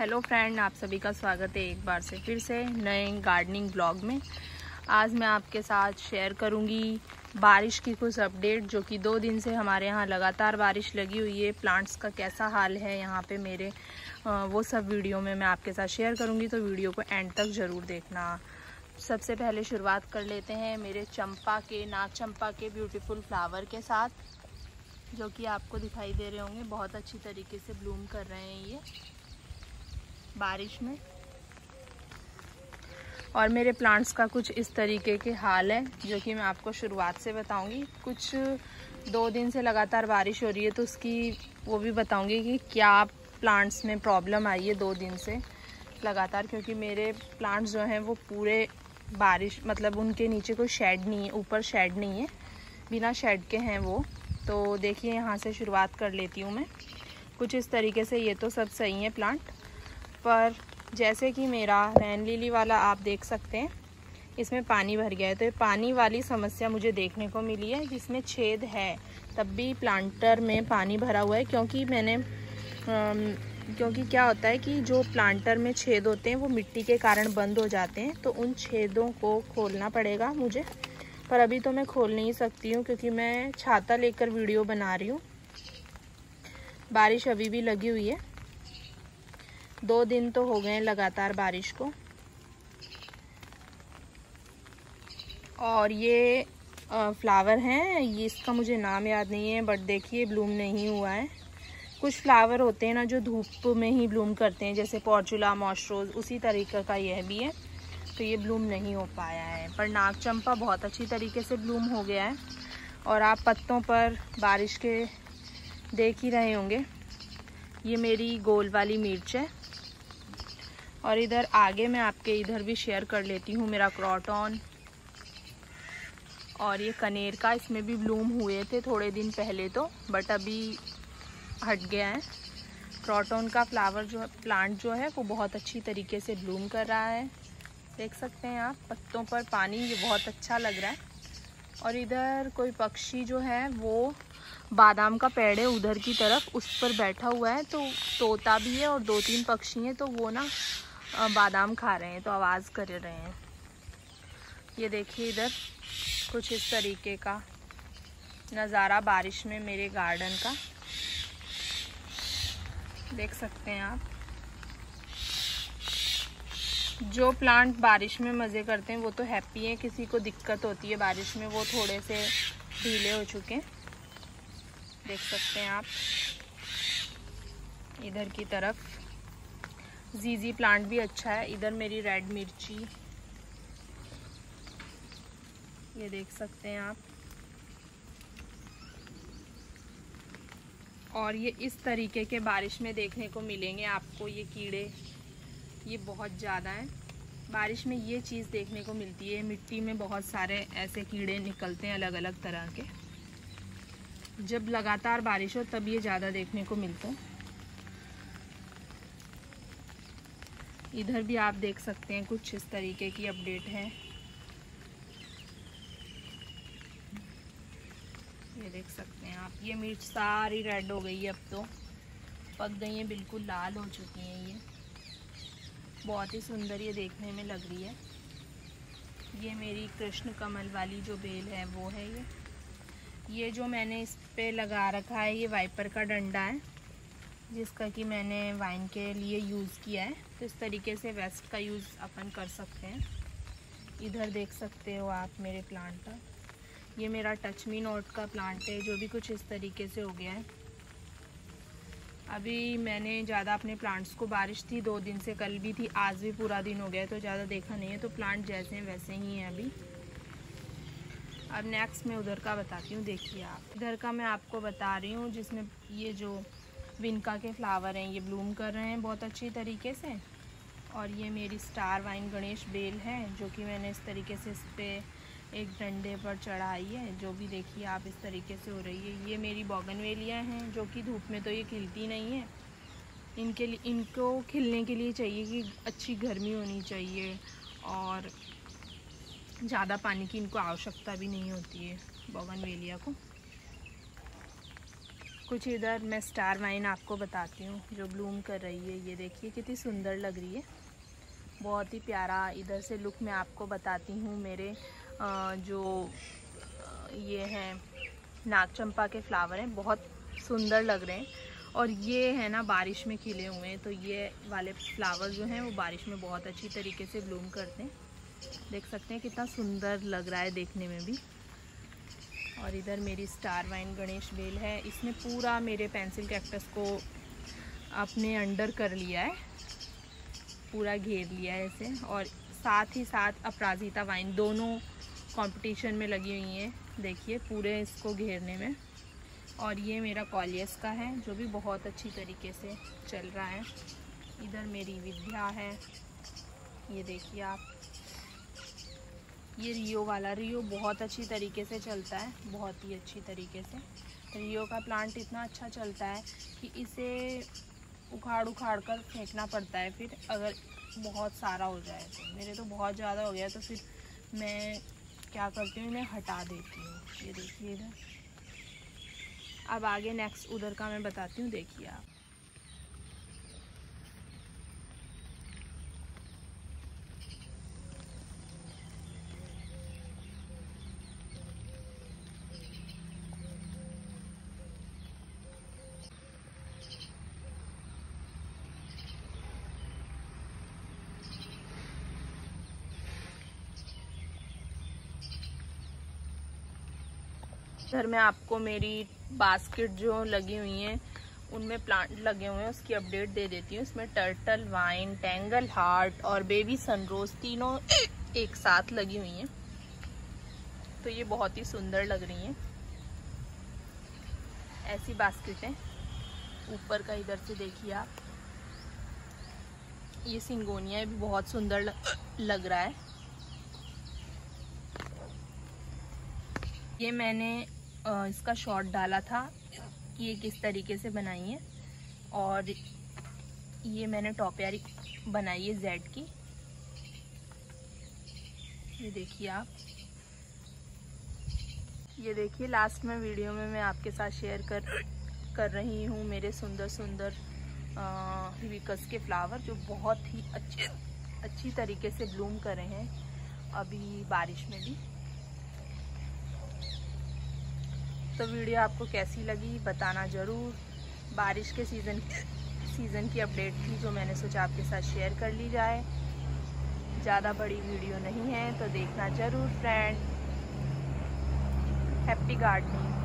Hello friend, आप सभी का स्वागत है एक बार से फिर से नए गार्डनिंग ब्लॉग में। आज मैं आपके साथ शेयर करूंगी बारिश की कुछ अपडेट, जो कि 2 दिन से हमारे यहाँ लगातार बारिश लगी हुई है। प्लांट्स का कैसा हाल है यहाँ पे मेरे, वो सब वीडियो में मैं आपके साथ शेयर करूंगी, तो वीडियो को एंड तक ज़रूर देखना। सबसे पहले शुरुआत कर लेते हैं मेरे नाग चंपा के ब्यूटीफुल फ्लावर के साथ, जो कि आपको दिखाई दे रहे होंगे। बहुत अच्छी तरीके से ब्लूम कर रहे हैं ये बारिश में। और मेरे प्लांट्स का कुछ इस तरीके के हाल है, जो कि मैं आपको शुरुआत से बताऊंगी। कुछ 2 दिन से लगातार बारिश हो रही है, तो उसकी वो भी बताऊंगी कि क्या प्लांट्स में प्रॉब्लम आई है 2 दिन से लगातार। क्योंकि मेरे प्लांट्स जो हैं वो पूरे बारिश, मतलब उनके नीचे कोई शेड नहीं है, ऊपर शेड नहीं है, बिना शेड के हैं वो। तो देखिए, यहाँ से शुरुआत कर लेती हूँ मैं। कुछ इस तरीके से ये तो सब सही है प्लांट, पर जैसे कि मेरा रेन लिली वाला आप देख सकते हैं, इसमें पानी भर गया है। तो ये पानी वाली समस्या मुझे देखने को मिली है, जिसमें छेद है तब भी प्लांटर में पानी भरा हुआ है। क्योंकि क्या होता है कि जो प्लांटर में छेद होते हैं वो मिट्टी के कारण बंद हो जाते हैं, तो उन छेदों को खोलना पड़ेगा मुझे। पर अभी तो मैं खोल नहीं सकती हूँ, क्योंकि मैं छाता लेकर वीडियो बना रही हूँ। बारिश अभी भी लगी हुई है, 2 दिन तो हो गए लगातार बारिश को। और ये फ्लावर हैं, ये इसका मुझे नाम याद नहीं है, बट देखिए ब्लूम नहीं हुआ है। कुछ फ्लावर होते हैं ना जो धूप में ही ब्लूम करते हैं, जैसे पोर्चुला, मॉस्ट्रोज, उसी तरीके का यह भी है। तो ये ब्लूम नहीं हो पाया है। पर नाग चंपा बहुत अच्छी तरीके से ब्लूम हो गया है। और आप पत्तों पर बारिश के देख ही रहे होंगे। ये मेरी गोल वाली मिर्च है। और इधर आगे मैं आपके इधर भी शेयर कर लेती हूँ मेरा क्रॉटन। और ये कनेर का, इसमें भी ब्लूम हुए थे थोड़े दिन पहले तो, बट अभी हट गया है। क्रॉटन का प्लांट जो है वो बहुत अच्छी तरीके से ब्लूम कर रहा है। देख सकते हैं आप पत्तों पर पानी, ये बहुत अच्छा लग रहा है। और इधर कोई पक्षी जो है वो बादाम का पेड़ है उधर की तरफ, उस पर बैठा हुआ है। तो तोता भी है और 2-3 पक्षी हैं, तो वो ना बादाम खा रहे हैं, तो आवाज़ कर रहे हैं। ये देखिए इधर कुछ इस तरीके का नज़ारा बारिश में मेरे गार्डन का देख सकते हैं आप। जो प्लांट बारिश में मज़े करते हैं वो तो हैप्पी हैं। किसी को दिक्कत होती है बारिश में, वो थोड़े से ढीले हो चुके हैं। देख सकते हैं आप इधर की तरफ जीजी प्लांट भी अच्छा है। इधर मेरी रेड मिर्ची, ये देख सकते हैं आप। और ये इस तरीके के बारिश में देखने को मिलेंगे आपको ये कीड़े, ये बहुत ज़्यादा हैं बारिश में। ये चीज़ देखने को मिलती है, मिट्टी में बहुत सारे ऐसे कीड़े निकलते हैं अलग अलग तरह के। जब लगातार बारिश हो तब ये ज़्यादा देखने को मिलते हैं। इधर भी आप देख सकते हैं कुछ इस तरीके की अपडेट है। ये देख सकते हैं आप, ये मिर्च सारी रेड हो गई है, अब तो पक गई है, बिल्कुल लाल हो चुकी हैं। ये बहुत ही सुंदर ये देखने में लग रही है। ये मेरी कृष्ण कमल वाली जो बेल है वो है ये जो मैंने इस पे लगा रखा है, ये वाइपर का डंडा है, जिसका कि मैंने वाइन के लिए यूज़ किया है। तो इस तरीके से वेस्ट का यूज़ अपन कर सकते हैं। इधर देख सकते हो आप मेरे प्लांट का, ये मेरा टच मी नॉट का प्लांट है, जो भी कुछ इस तरीके से हो गया है। अभी मैंने ज़्यादा अपने प्लांट्स को, बारिश थी 2 दिन से, कल भी थी, आज भी पूरा दिन हो गया है, तो ज़्यादा देखा नहीं है। तो प्लांट जैसे हैं वैसे ही हैं अभी। अब नेक्स्ट मैं उधर का बताती हूँ। देखिए आप, इधर का मैं आपको बता रही हूँ, जिसमें ये जो विनका के फ्लावर हैं ये ब्लूम कर रहे हैं बहुत अच्छी तरीके से। और ये मेरी स्टार वाइन गणेश बेल है, जो कि मैंने इस तरीके से इस पर एक डंडे पर चढ़ाई है, जो भी देखिए आप इस तरीके से हो रही है। ये मेरी बोगनवेलिया हैं, जो कि धूप में तो ये खिलती नहीं है। इनको खिलने के लिए चाहिए कि अच्छी गर्मी होनी चाहिए, और ज़्यादा पानी की इनको आवश्यकता भी नहीं होती है बोगनवेलिया को। कुछ इधर मैं स्टार वाइन आपको बताती हूँ जो ब्लूम कर रही है। ये देखिए कितनी सुंदर लग रही है, बहुत ही प्यारा। इधर से लुक मैं आपको बताती हूँ। मेरे जो ये हैं नागचंपा के फ्लावर हैं, बहुत सुंदर लग रहे हैं। और ये है ना बारिश में खिले हुए हैं, तो ये वाले फ्लावर जो हैं वो बारिश में बहुत अच्छी तरीके से ब्लूम करते हैं। देख सकते हैं कितना सुंदर लग रहा है देखने में भी। और इधर मेरी स्टार वाइन गणेश बेल है, इसने पूरा मेरे पेंसिल कैक्टस को अपने अंडर कर लिया है, पूरा घेर लिया है इसे। और साथ ही साथ अपराजिता वाइन दोनों कंपटीशन में लगी हुई हैं, देखिए पूरे इसको घेरने में। और ये मेरा कॉलियस का है जो भी बहुत अच्छी तरीके से चल रहा है। इधर मेरी विद्या है, ये देखिए आप। ये रियो वाला, रियो बहुत अच्छी तरीके से चलता है, बहुत ही अच्छी तरीके से। रियो का प्लांट इतना अच्छा चलता है कि इसे उखाड़ कर फेंकना पड़ता है फिर, अगर बहुत सारा हो जाए तो। मेरे तो बहुत ज़्यादा हो गया तो फिर मैं क्या करती हूँ, इन्हें हटा देती हूँ। ये देखिए इधर। अब आगे नेक्स्ट उधर का मैं बताती हूँ, देखिए आप। इधर मैं आपको मेरी बास्केट जो लगी हुई हैं उनमें प्लांट लगे हुए हैं उसकी अपडेट दे देती हूँ। इसमें टर्टल वाइन, टेंगल हार्ट और बेबी सनरोज तीनों एक साथ लगी हुई हैं, तो ये बहुत ही सुंदर लग रही हैं। ऐसी बास्केटें ऊपर का इधर से देखिए आप। ये सिंगोनिया भी बहुत सुंदर लग रहा है। ये मैंने इसका शॉट डाला था कि ये किस तरीके से बनाई है। और ये मैंने टॉपियारी बनाई है जेड की, ये देखिए आप। ये देखिए लास्ट में वीडियो में मैं आपके साथ शेयर कर रही हूँ मेरे सुंदर सुंदर हिबिस्कस के फ्लावर जो बहुत ही अच्छी तरीके से ब्लूम कर रहे हैं अभी बारिश में भी। तो वीडियो आपको कैसी लगी बताना ज़रूर। बारिश के सीज़न की अपडेट थी जो मैंने सोचा आपके साथ शेयर कर ली जाए। ज़्यादा बड़ी वीडियो नहीं है तो देखना ज़रूर फ्रेंड। Happy gardening.